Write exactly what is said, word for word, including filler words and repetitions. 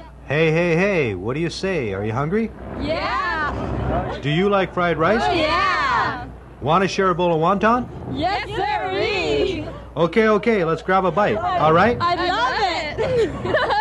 Hey, hey, hey, what do you say? Are you hungry? Yeah. Do you like fried rice? Oh, yeah. Want to share a bowl of wonton? Yes, sirree. Okay, okay, let's grab a bite. All right? I love it.